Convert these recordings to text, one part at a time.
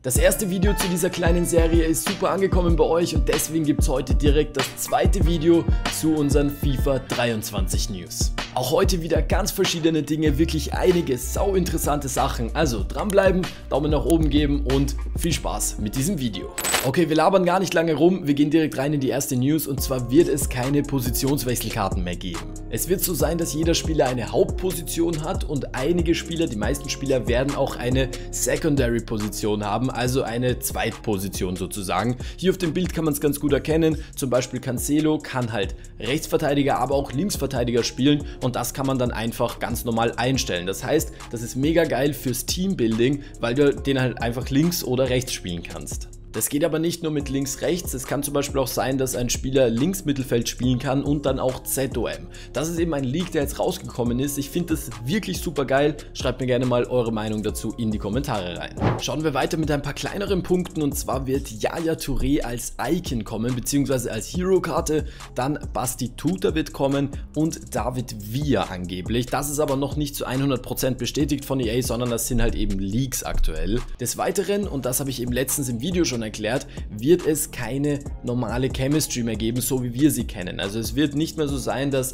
Das erste Video zu dieser kleinen Serie ist super angekommen bei euch und deswegen gibt es heute direkt das zweite Video zu unseren FIFA 23 News. Auch heute wieder ganz verschiedene Dinge, wirklich einige sau interessante Sachen. Also dranbleiben, Daumen nach oben geben und viel Spaß mit diesem Video. Okay, wir labern gar nicht lange rum, wir gehen direkt rein in die erste News und zwar wird es keine Positionswechselkarten mehr geben. Es wird so sein, dass jeder Spieler eine Hauptposition hat und einige Spieler, die meisten Spieler werden auch eine Secondary Position haben, also eine Zweitposition sozusagen. Hier auf dem Bild kann man es ganz gut erkennen, zum Beispiel Cancelo kann halt Rechtsverteidiger, aber auch Linksverteidiger spielen und das kann man dann einfach ganz normal einstellen. Das heißt, das ist mega geil fürs Teambuilding, weil du den halt einfach links oder rechts spielen kannst. Das geht aber nicht nur mit links-rechts, es kann zum Beispiel auch sein, dass ein Spieler Links-Mittelfeld spielen kann und dann auch ZOM. Das ist eben ein Leak, der jetzt rausgekommen ist. Ich finde das wirklich super geil. Schreibt mir gerne mal eure Meinung dazu in die Kommentare rein. Schauen wir weiter mit ein paar kleineren Punkten und zwar wird Yaya Touré als Icon kommen, beziehungsweise als Hero-Karte. Dann Basti Tuta wird kommen und David Villa angeblich. Das ist aber noch nicht zu 100% bestätigt von EA, sondern das sind halt eben Leaks aktuell. Des Weiteren, und das habe ich eben letztens im Video schon erklärt, wird es keine normale Chemistry mehr geben, so wie wir sie kennen. Also es wird nicht mehr so sein, dass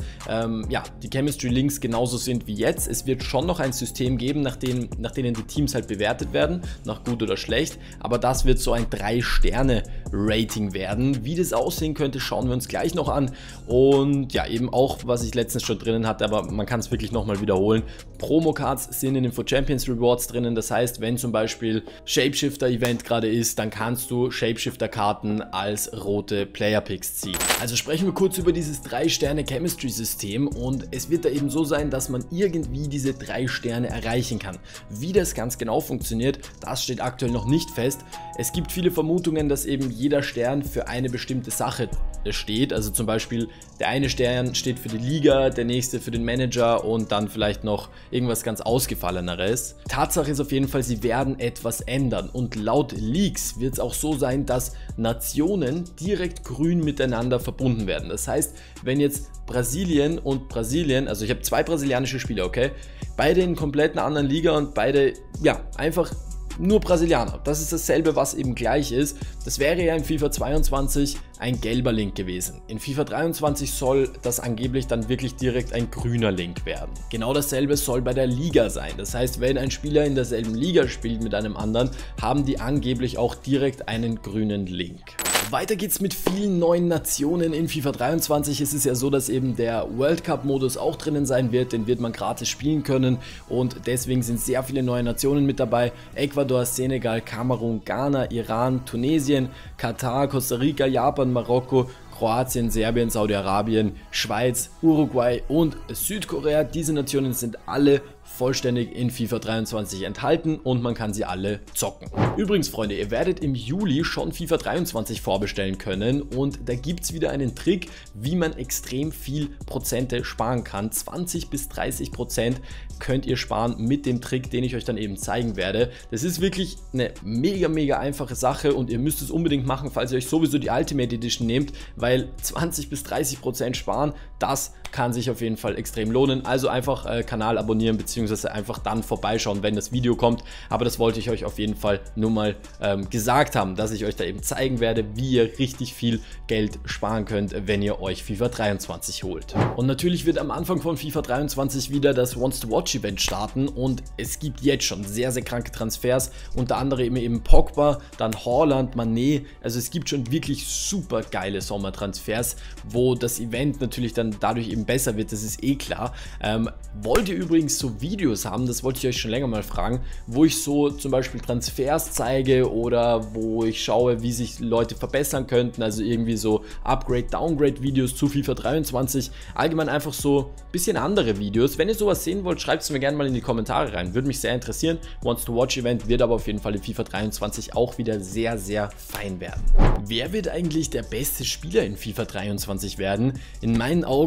die Chemistry Links genauso sind wie jetzt. Es wird schon noch ein System geben, nach denen die Teams halt bewertet werden, nach gut oder schlecht, aber das wird so ein 3-Sterne-Rating werden. Wie das aussehen könnte, schauen wir uns gleich noch an und ja, eben auch, was ich letztens schon drinnen hatte, aber man kann es wirklich nochmal wiederholen. Promo-Cards sind in den For Champions Rewards drinnen, das heißt, wenn zum Beispiel Shapeshifter-Event gerade ist, dann kannst du Shapeshifter-Karten als rote Player-Picks ziehen. Also sprechen wir kurz über dieses 3-Sterne-Chemistry-System und es wird da eben so sein, dass man irgendwie diese 3 Sterne erreichen kann. Wie das ganz genau funktioniert, das steht aktuell noch nicht fest. Es gibt viele Vermutungen, dass eben jeder Stern für eine bestimmte Sache steht. Also zum Beispiel der eine Stern steht für die Liga, der nächste für den Manager und dann vielleicht noch irgendwas ganz Ausgefalleneres. Tatsache ist auf jeden Fall, sie werden etwas ändern und laut Leaks wird es auch so sein, dass Nationen direkt grün miteinander verbunden werden. Das heißt, wenn jetzt Brasilien und Brasilien, also ich habe 2 brasilianische Spieler, okay, beide in kompletten anderen Liga und beide, ja, einfach nur Brasilianer. Das ist dasselbe, was eben gleich ist. Das wäre ja in FIFA 22 ein gelber Link gewesen. In FIFA 23 soll das angeblich dann wirklich direkt ein grüner Link werden. Genau dasselbe soll bei der Liga sein. Das heißt, wenn ein Spieler in derselben Liga spielt mit einem anderen, haben die angeblich auch direkt einen grünen Link. Weiter geht's mit vielen neuen Nationen in FIFA 23. Es ist ja so, dass eben der World Cup Modus auch drinnen sein wird. Den wird man gratis spielen können und deswegen sind sehr viele neue Nationen mit dabei. Ecuador, Senegal, Kamerun, Ghana, Iran, Tunesien, Katar, Costa Rica, Japan, Marokko, Kroatien, Serbien, Saudi-Arabien, Schweiz, Uruguay und Südkorea. Diese Nationen sind alle vollständig in FIFA 23 enthalten und man kann sie alle zocken. Übrigens, Freunde, ihr werdet im Juli schon FIFA 23 vorbestellen können und da gibt es wieder einen Trick, wie man extrem viel Prozente sparen kann. 20 bis 30% könnt ihr sparen mit dem Trick, den ich euch dann eben zeigen werde. Das ist wirklich eine mega einfache Sache und ihr müsst es unbedingt machen, falls ihr euch sowieso die Ultimate Edition nehmt, weil 20 bis 30% sparen, das kann sich auf jeden Fall extrem lohnen. Also einfach Kanal abonnieren bzw. einfach dann vorbeischauen, wenn das Video kommt. Aber das wollte ich euch auf jeden Fall nur mal gesagt haben, dass ich euch da eben zeigen werde, wie ihr richtig viel Geld sparen könnt, wenn ihr euch FIFA 23 holt. Und natürlich wird am Anfang von FIFA 23 wieder das Wants to Watch Event starten und es gibt jetzt schon sehr kranke Transfers, unter anderem eben Pogba, dann Haaland, Mané. Also es gibt schon wirklich super geile Sommertransfers, wo das Event natürlich dann dadurch eben besser wird, das ist eh klar. Wollt ihr übrigens so Videos haben, das wollte ich euch schon länger mal fragen, wo ich so zum Beispiel Transfers zeige oder wo ich schaue, wie sich Leute verbessern könnten, also irgendwie so Upgrade-Downgrade-Videos zu FIFA 23, allgemein einfach so ein bisschen andere Videos. Wenn ihr sowas sehen wollt, schreibt es mir gerne mal in die Kommentare rein, würde mich sehr interessieren. Wants to Watch Event wird aber auf jeden Fall in FIFA 23 auch wieder sehr fein werden. Wer wird eigentlich der beste Spieler in FIFA 23 werden? In meinen Augen könnte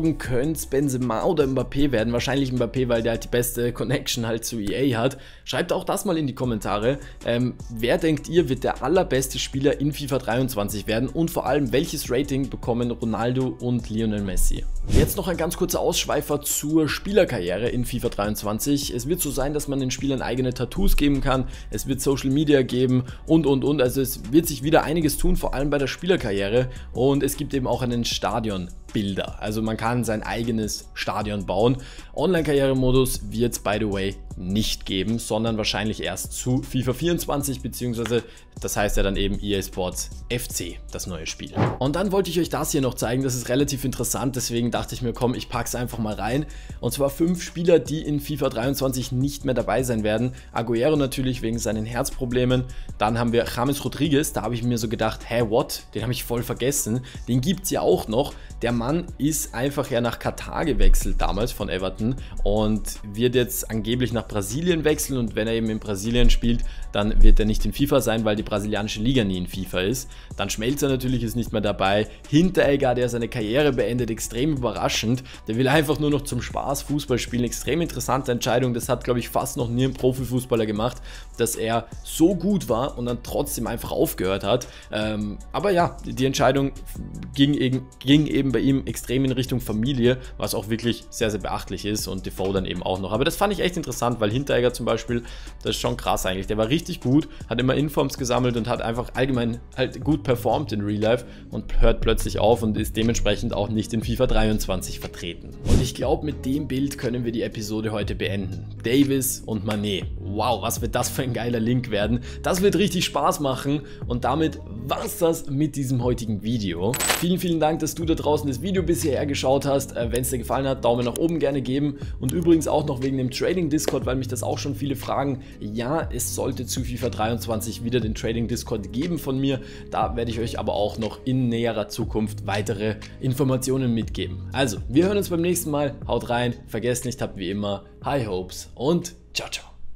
könnte es Benzema oder Mbappé werden. Wahrscheinlich Mbappé, weil der halt die beste Connection halt zu EA hat. Schreibt auch das mal in die Kommentare. Wer denkt ihr, wird der allerbeste Spieler in FIFA 23 werden? Und vor allem, welches Rating bekommen Ronaldo und Lionel Messi? Jetzt noch ein ganz kurzer Ausschweifer zur Spielerkarriere in FIFA 23. Es wird so sein, dass man den Spielern eigene Tattoos geben kann. Es wird Social Media geben und. Also es wird sich wieder einiges tun, vor allem bei der Spielerkarriere. Und es gibt eben auch einen Stadionbilder. Also man kann sein eigenes Stadion bauen. Online-Karrieremodus wird es, by the way, nicht geben, sondern wahrscheinlich erst zu FIFA 24, beziehungsweise das heißt ja dann eben EA Sports FC, das neue Spiel. Und dann wollte ich euch das hier noch zeigen, das ist relativ interessant, deswegen dachte ich mir, komm, ich packe es einfach mal rein. Und zwar 5 Spieler, die in FIFA 23 nicht mehr dabei sein werden. Aguero natürlich wegen seinen Herzproblemen. Dann haben wir James Rodriguez, da habe ich mir so gedacht, hä, what? Den habe ich voll vergessen. Den gibt es ja auch noch. Der Mann ist einfach ja nach Katar gewechselt damals von Everton und wird jetzt angeblich nach Brasilien wechseln, und wenn er eben in Brasilien spielt, dann wird er nicht in FIFA sein, weil die brasilianische Liga nie in FIFA ist. Dann Schmelzer natürlich ist nicht mehr dabei. Hinteregger, der seine Karriere beendet, extrem überraschend. Der will einfach nur noch zum Spaß Fußball spielen. Extrem interessante Entscheidung. Das hat, glaube ich, fast noch nie ein Profifußballer gemacht, dass er so gut war und dann trotzdem einfach aufgehört hat. Aber ja, die Entscheidung ging eben bei ihm extrem in Richtung Familie, was auch wirklich sehr, sehr beachtlich ist, und Defoe dann eben auch noch. Aber das fand ich echt interessant, weil Hinteregger zum Beispiel, das ist schon krass eigentlich. Der war richtig gut, hat immer Informs gesammelt und hat einfach allgemein halt gut performt in Real Life und hört plötzlich auf und ist dementsprechend auch nicht in FIFA 23 vertreten. Und ich glaube, mit dem Bild können wir die Episode heute beenden. Davis und Mané. Wow, was wird das für ein geiler Link werden. Das wird richtig Spaß machen, und damit war's das mit diesem heutigen Video. Vielen, vielen Dank, dass du da draußen das Video bisher geschaut hast. Wenn es dir gefallen hat, Daumen nach oben gerne geben, und übrigens auch noch wegen dem Trading Discord, weil mich das auch schon viele fragen. Ja, es sollte zu FIFA 23 wieder den Trading Discord geben von mir. Da werde ich euch aber auch noch in näherer Zukunft weitere Informationen mitgeben. Also, wir hören uns beim nächsten Mal. Haut rein, vergesst nicht, habt wie immer High Hopes und ciao, ciao.